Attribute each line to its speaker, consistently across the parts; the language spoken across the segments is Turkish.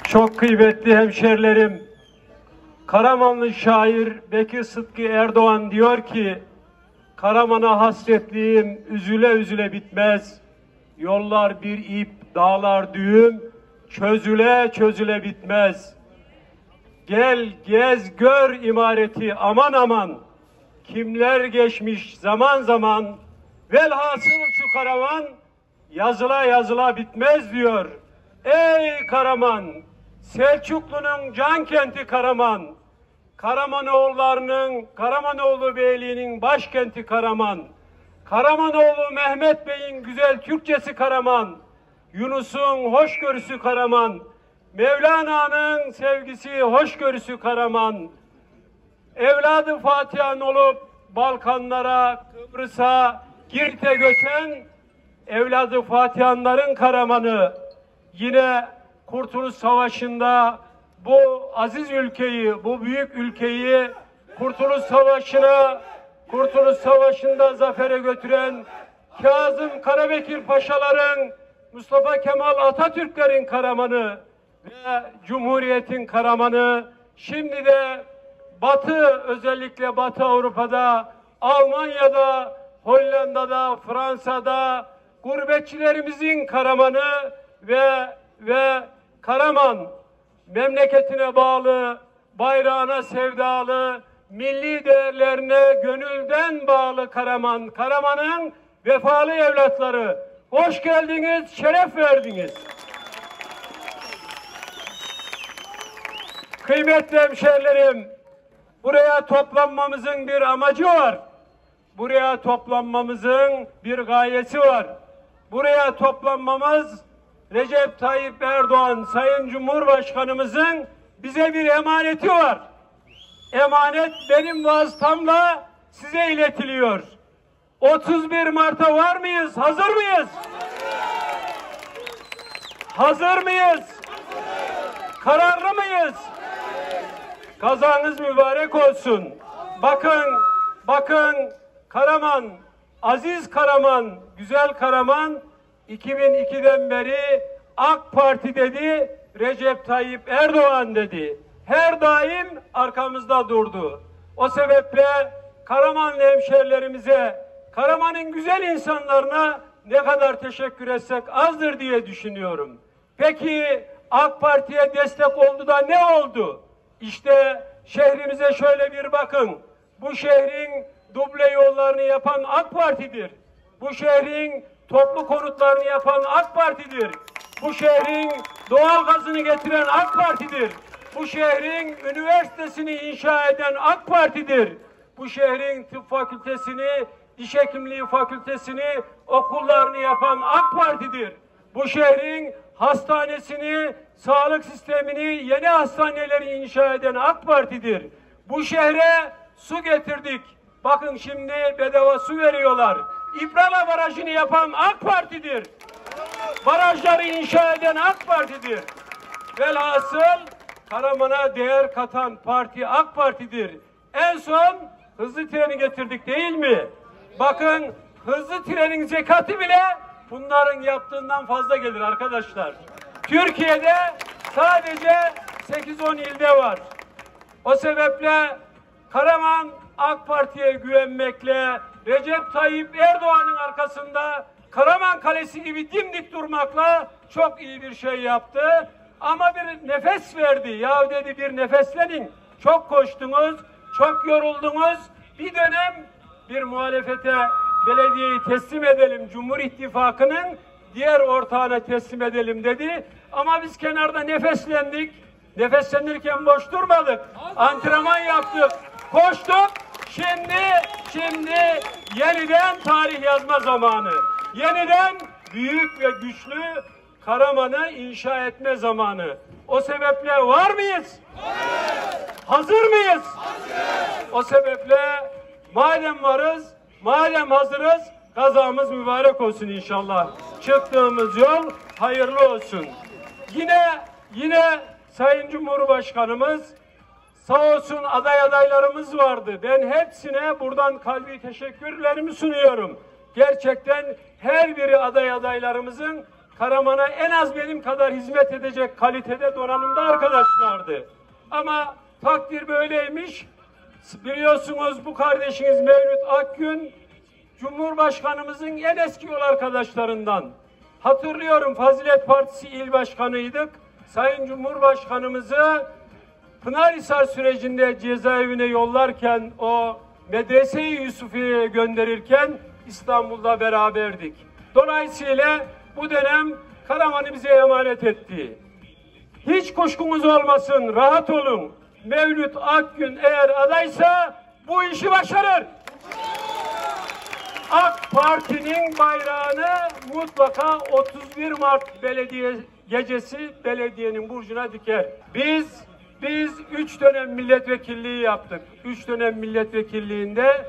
Speaker 1: Çok kıymetli hemşerilerim, Karamanlı şair Bekir Sıtkı Erdoğan diyor ki, Karaman'a hasretliğim üzüle üzüle bitmez. Yollar bir ip, dağlar düğüm, çözüle çözüle bitmez. Gel gez gör imareti aman aman, kimler geçmiş zaman zaman, velhasıl şu Karaman yazıla yazıla bitmez diyor. Ey Karaman, Selçuklu'nun can kenti Karaman, Karamanoğullarının, Karamanoğlu Beyliği'nin başkenti Karaman, Karamanoğlu Mehmet Bey'in güzel Türkçesi Karaman, Yunus'un hoşgörüsü Karaman, Mevlana'nın sevgisi hoşgörüsü Karaman, evladı Fatihan olup Balkanlara, Kıbrıs'a, Girit'e göçen evladı Fatihanların Karaman'ı, yine Kurtuluş Savaşı'nda bu aziz ülkeyi, bu büyük ülkeyi Kurtuluş Savaşı'nda zafere götüren Kazım Karabekir Paşaların, Mustafa Kemal Atatürklerin Karaman'ı ve Cumhuriyet'in Karaman'ı, şimdi de özellikle Batı Avrupa'da, Almanya'da, Hollanda'da, Fransa'da gurbetçilerimizin Karaman'ı ve Karaman memleketine bağlı, bayrağına sevdalı, milli değerlerine gönülden bağlı Karaman, Karaman'ın vefalı evlatları. Hoş geldiniz, şeref verdiniz. Kıymetli hemşerilerim, buraya toplanmamızın bir amacı var. Buraya toplanmamızın bir gayesi var. Buraya toplanmamız Recep Tayyip Erdoğan Sayın Cumhurbaşkanımızın bize bir emaneti var. Emanet benim vasıtamla size iletiliyor. 31 Mart'a var mıyız? Hazır mıyız? Hazır mıyız? Kararlı mıyız? Kazanız mübarek olsun. Bakın Karaman, aziz Karaman, güzel Karaman 2002'den beri AK Parti dedi, Recep Tayyip Erdoğan dedi. Her daim arkamızda durdu. O sebeple Karamanlı hemşerilerimize, Karaman'ın güzel insanlarına ne kadar teşekkür etsek azdır diye düşünüyorum. Peki AK Parti'ye destek oldu da ne oldu? İşte şehrimize şöyle bir bakın. Bu şehrin duble yollarını yapan AK Parti'dir. Bu şehrin toplu konutlarını yapan AK Parti'dir. Bu şehrin doğal gazını getiren AK Parti'dir. Bu şehrin üniversitesini inşa eden AK Parti'dir. Bu şehrin tıp fakültesini, diş hekimliği fakültesini, okullarını yapan AK Parti'dir. Bu şehrin hastanesini, sağlık sistemini, yeni hastaneleri inşa eden AK Parti'dir. Bu şehre su getirdik. Bakın şimdi bedava su veriyorlar. İbrala Barajı'nı yapan AK Parti'dir. Barajları inşa eden AK Parti'dir. Velhasıl Karaman'a değer katan parti AK Parti'dir. En son hızlı treni getirdik değil mi? Bakın hızlı trenin zekatı bile bunların yaptığından fazla gelir arkadaşlar. Türkiye'de sadece 8-10 ilde var. O sebeple Karaman AK Parti'ye güvenmekle, Recep Tayyip Erdoğan'ın arkasında Karaman Kalesi gibi dimdik durmakla çok iyi bir şey yaptı. Ama bir nefes verdi. Ya dedi, bir nefeslenin. Çok koştunuz, çok yoruldunuz. Bir dönem bir muhalefete belediyeyi teslim edelim, Cumhur İttifakı'nın diğer ortağına teslim edelim dedi. Ama biz kenarda nefeslendik. Nefeslenirken boş durmadık. Antrenman yaptık, koştuk. Şimdi yeniden tarih yazma zamanı. Yeniden büyük ve güçlü Karaman'ı inşa etme zamanı. O sebeple var mıyız? Evet. Hazır mıyız? Hazır. O sebeple madem varız, madem hazırız, kazamız mübarek olsun inşallah. Çıktığımız yol hayırlı olsun. Yine Sayın Cumhurbaşkanımız sağ olsun, adaylarımız vardı. Ben hepsine buradan kalbi teşekkürlerimi sunuyorum. Gerçekten her biri adaylarımızın Karaman'a en az benim kadar hizmet edecek kalitede donanımda arkadaşlardı. Ama takdir böyleymiş. Biliyorsunuz bu kardeşiniz Mevlüt Akgün, Cumhurbaşkanımızın en eski yol arkadaşlarından. Hatırlıyorum, Fazilet Partisi il başkanıydık. Sayın Cumhurbaşkanımızı Pınarhisar sürecinde cezaevine yollarken, o Medrese-i Yusufiye'ye gönderirken İstanbul'da beraberdik. Dolayısıyla bu dönem Karaman'ı bize emanet etti. Hiç kuşkunuz olmasın, rahat olun. Mevlüt Akgün eğer adaysa bu işi başarır. AK Parti'nin bayrağını mutlaka 31 Mart belediye gecesi belediyenin burcuna diker. Biz 3 dönem milletvekilliği yaptık. 3 dönem milletvekilliğinde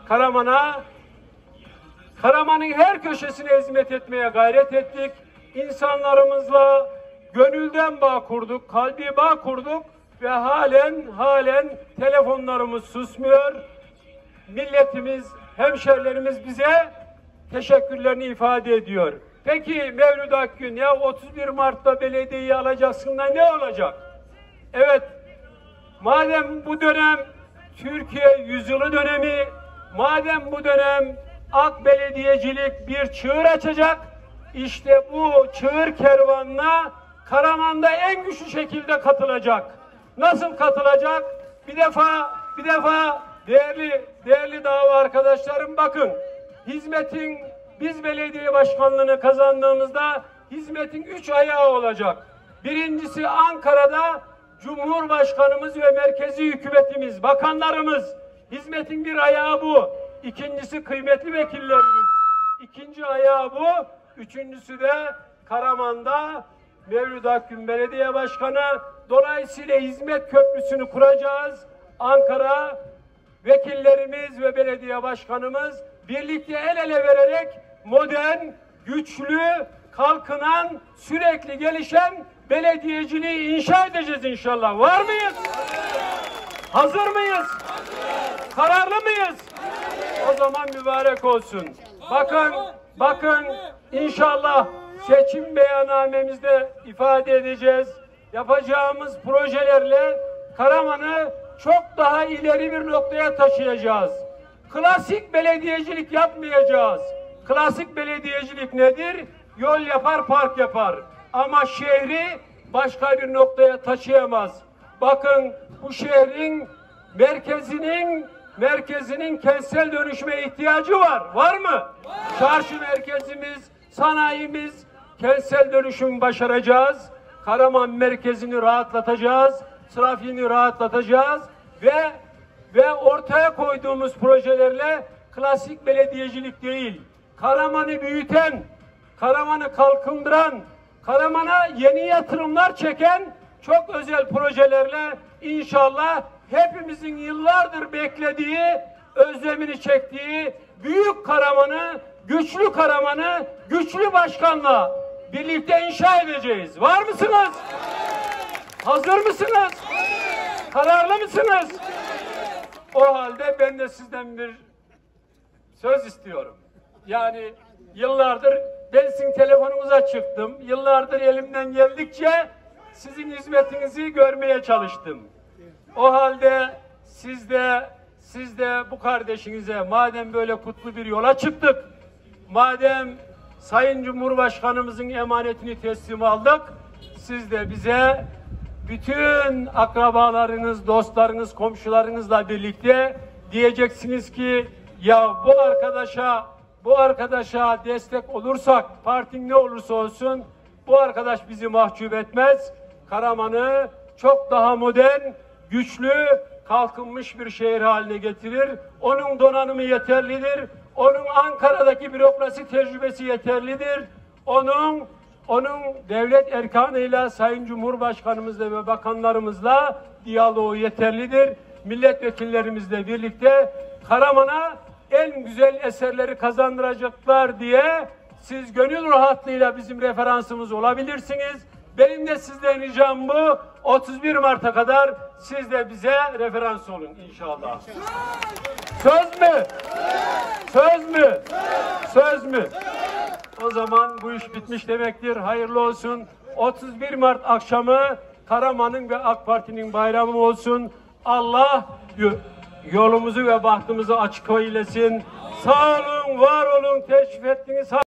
Speaker 1: Karaman'ın her köşesine hizmet etmeye gayret ettik. İnsanlarımızla gönülden bağ kurduk, kalbi bağ kurduk ve halen telefonlarımız susmuyor. Milletimiz, hemşerilerimiz bize teşekkürlerini ifade ediyor. Peki Mevlüt Akgün, ya 31 Mart'ta belediyeyi alacaksın da ne olacak? Evet, madem bu dönem Türkiye yüzyılı dönemi, madem bu dönem AK belediyecilik bir çığır açacak, işte bu çığır kervanına Karaman'da en güçlü şekilde katılacak. Nasıl katılacak? Bir defa değerli dava arkadaşlarım, bakın, biz belediye başkanlığını kazandığımızda hizmetin 3 ayağı olacak. Birincisi Ankara'da Cumhurbaşkanımız ve merkezi hükümetimiz, bakanlarımız. Hizmetin bir ayağı bu. İkincisi kıymetli vekillerimiz. İkinci ayağı bu. Üçüncüsü de Karaman'da Mevlüt Akgün Belediye Başkanı. Dolayısıyla hizmet köprüsünü kuracağız. Ankara vekillerimiz ve belediye başkanımız birlikte el ele vererek modern, güçlü, kalkınan, sürekli gelişen belediyeciliği inşa edeceğiz inşallah. Var mıyız? Hazır mıyız? Kararlı mıyız? O zaman mübarek olsun. Bakın inşallah seçim beyannamemizde ifade edeceğiz. Yapacağımız projelerle Karaman'ı çok daha ileri bir noktaya taşıyacağız. Klasik belediyecilik yapmayacağız. Klasik belediyecilik nedir? Yol yapar, park yapar. Ama şehri başka bir noktaya taşıyamaz. Bakın, bu şehrin merkezinin kentsel dönüşüme ihtiyacı var. Var mı? Var. Çarşı merkezimiz, sanayimiz, kentsel dönüşüm başaracağız. Karaman merkezini rahatlatacağız. Trafiğini rahatlatacağız ve ortaya koyduğumuz projelerle klasik belediyecilik değil, Karaman'ı büyüten, Karaman'ı kalkındıran, Karaman'a yeni yatırımlar çeken çok özel projelerle inşallah hepimizin yıllardır beklediği, özlemini çektiği büyük Karaman'ı, güçlü başkanla birlikte inşa edeceğiz. Var mısınız? Hazır mısınız? Kararlı mısınız? O halde ben de sizden bir söz istiyorum. Yani yıllardır ben sizin telefonunuza çıktım. Yıllardır elimden geldikçe sizin hizmetinizi görmeye çalıştım. O halde siz de bu kardeşinize, madem böyle kutlu bir yola çıktık, madem Sayın Cumhurbaşkanımızın emanetini teslim aldık, siz de bize bütün akrabalarınız, dostlarınız, komşularınızla birlikte diyeceksiniz ki, ya bu arkadaşa destek olursak, partin ne olursa olsun, bu arkadaş bizi mahcup etmez. Karaman'ı çok daha modern, güçlü, kalkınmış bir şehir haline getirir. Onun donanımı yeterlidir. Onun Ankara'daki bürokrasi tecrübesi yeterlidir. Onun devlet erkanıyla, Sayın Cumhurbaşkanımızla ve bakanlarımızla diyaloğu yeterlidir. Milletvekillerimizle birlikte Karaman'a en güzel eserleri kazandıracaklar diye siz gönül rahatlığıyla bizim referansımız olabilirsiniz. Benim de sizden ricam bu. 31 Mart'a kadar siz de bize referans olun inşallah. Söz mü? Söz mü? Söz mü? o zaman bu iş bitmiş demektir. Hayırlı olsun. 31 Mart akşamı Karaman'ın ve AK Parti'nin bayramı olsun. Allah yolumuzu ve bahtımızı açık eylesin. Sağ olun, var olun, teşrif ettiniz.